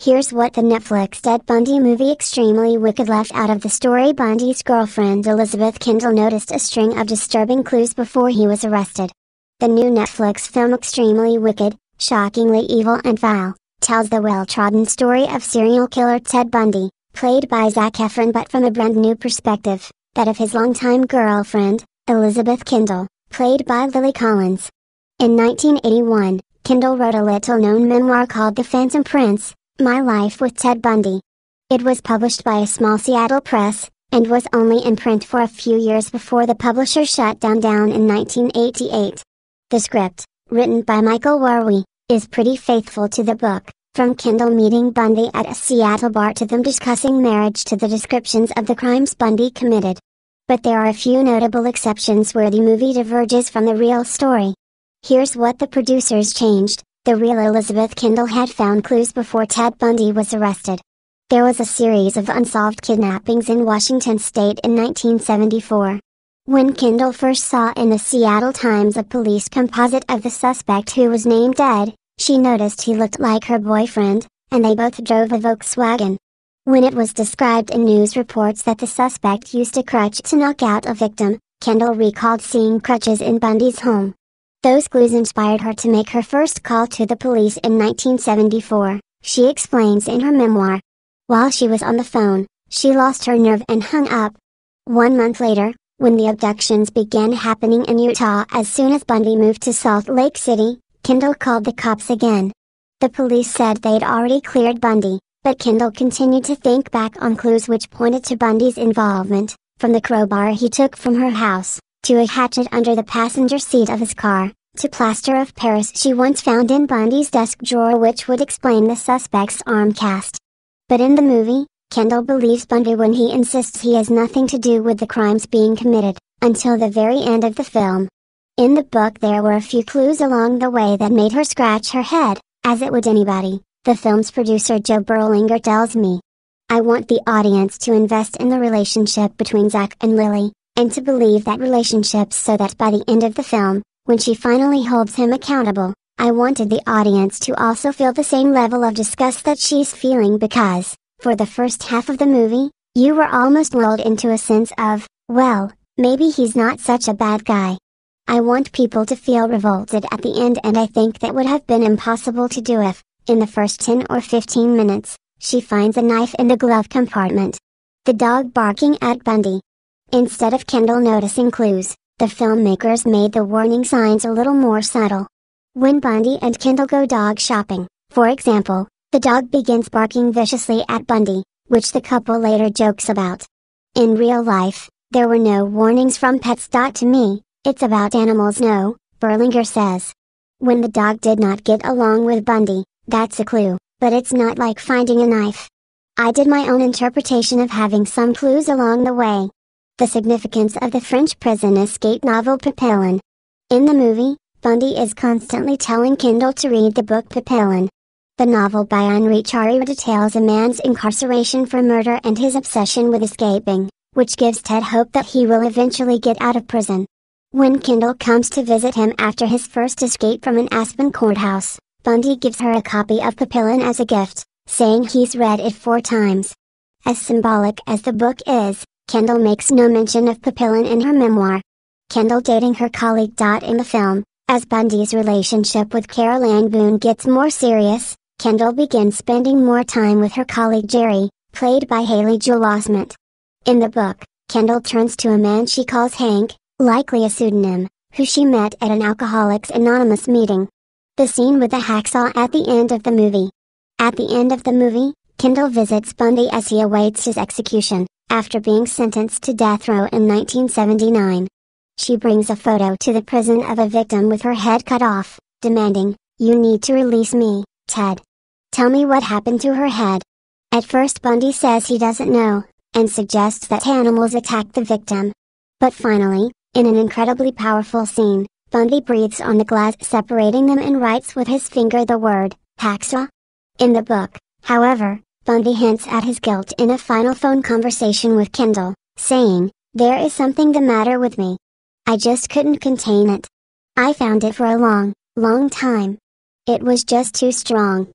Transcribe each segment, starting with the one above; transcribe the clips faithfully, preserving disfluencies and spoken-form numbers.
Here's what the Netflix Ted Bundy movie Extremely Wicked left out of the story. Bundy's girlfriend Elizabeth Kendall noticed a string of disturbing clues before he was arrested. The new Netflix film Extremely Wicked, Shockingly Evil and Vile, tells the well-trodden story of serial killer Ted Bundy, played by Zac Efron, but from a brand new perspective, that of his longtime girlfriend, Elizabeth Kendall, played by Lily Collins. In nineteen eighty-one, Kendall wrote a little-known memoir called The Phantom Prince, My Life with Ted Bundy. It was published by a small Seattle press, and was only in print for a few years before the publisher shut down down in nineteen eighty-eight. The script, written by Michael Reilly, is pretty faithful to the book, from Kendall meeting Bundy at a Seattle bar to them discussing marriage to the descriptions of the crimes Bundy committed. But there are a few notable exceptions where the movie diverges from the real story. Here's what the producers changed. The real Elizabeth Kendall had found clues before Ted Bundy was arrested. There was a series of unsolved kidnappings in Washington state in nineteen seventy-four. When Kendall first saw in the Seattle Times a police composite of the suspect who was named Ed, she noticed he looked like her boyfriend, and they both drove a Volkswagen. When it was described in news reports that the suspect used a crutch to knock out a victim, Kendall recalled seeing crutches in Bundy's home. Those clues inspired her to make her first call to the police in nineteen seventy-four, she explains in her memoir. While she was on the phone, she lost her nerve and hung up. One month later, when the abductions began happening in Utah as soon as Bundy moved to Salt Lake City, Kendall called the cops again. The police said they'd already cleared Bundy, but Kendall continued to think back on clues which pointed to Bundy's involvement, from the crowbar he took from her house, to a hatchet under the passenger seat of his car, to plaster of Paris she once found in Bundy's desk drawer which would explain the suspect's arm cast. But in the movie, Kendall believes Bundy when he insists he has nothing to do with the crimes being committed, until the very end of the film. In the book there were a few clues along the way that made her scratch her head, as it would anybody, the film's producer Joe Berlinger tells me. I want the audience to invest in the relationship between Zac and Lily, and to believe that relationship so that by the end of the film, when she finally holds him accountable, I wanted the audience to also feel the same level of disgust that she's feeling because, for the first half of the movie, you were almost lulled into a sense of, well, maybe he's not such a bad guy. I want people to feel revolted at the end, and I think that would have been impossible to do if, in the first ten or fifteen minutes, she finds a knife in the glove compartment. The dog barking at Bundy. Instead of Kendall noticing clues, the filmmakers made the warning signs a little more subtle. When Bundy and Kendall go dog shopping, for example, the dog begins barking viciously at Bundy, which the couple later jokes about. In real life, there were no warnings from pets. To me, it's about animals. No, Berlinger says. When the dog did not get along with Bundy, that's a clue, but it's not like finding a knife. I did my own interpretation of having some clues along the way. The significance of the French prison escape novel Papillon. In the movie, Bundy is constantly telling Kendall to read the book Papillon. The novel by Henri Charrier details a man's incarceration for murder and his obsession with escaping, which gives Ted hope that he will eventually get out of prison. When Kendall comes to visit him after his first escape from an Aspen courthouse, Bundy gives her a copy of Papillon as a gift, saying he's read it four times. As symbolic as the book is, Kendall makes no mention of Papillon in her memoir. Kendall dating her colleague. In the film, as Bundy's relationship with Carol Ann Boone gets more serious, Kendall begins spending more time with her colleague Jerry, played by Haley Joel Osment. In the book, Kendall turns to a man she calls Hank, likely a pseudonym, who she met at an Alcoholics Anonymous meeting. The scene with the hacksaw at the end of the movie. At the end of the movie, Kendall visits Bundy as he awaits his execution, after being sentenced to death row in nineteen seventy-nine. She brings a photo to the prison of a victim with her head cut off, demanding, "You need to release me, Ted. Tell me what happened to her head." At first Bundy says he doesn't know, and suggests that animals attacked the victim. But finally, in an incredibly powerful scene, Bundy breathes on the glass separating them and writes with his finger the word, hacksaw. In the book, however, Bundy hints at his guilt in a final phone conversation with Kendall, saying, "There is something the matter with me. I just couldn't contain it. I found it for a long, long time. It was just too strong."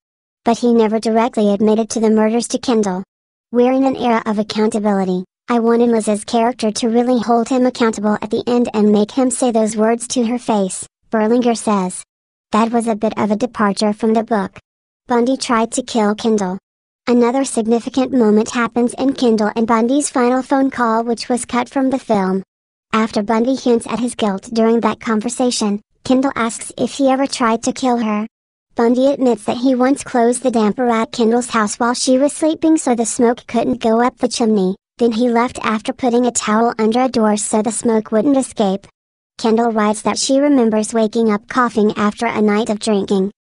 But he never directly admitted to the murders to Kendall. We're in an era of accountability. I wanted Liz's character to really hold him accountable at the end and make him say those words to her face, Berlinger says. That was a bit of a departure from the book. Bundy tried to kill Kendall. Another significant moment happens in Kendall and Bundy's final phone call, which was cut from the film. After Bundy hints at his guilt during that conversation, Kendall asks if he ever tried to kill her. Bundy admits that he once closed the damper at Kendall's house while she was sleeping so the smoke couldn't go up the chimney, then he left after putting a towel under a door so the smoke wouldn't escape. Kendall writes that she remembers waking up coughing after a night of drinking.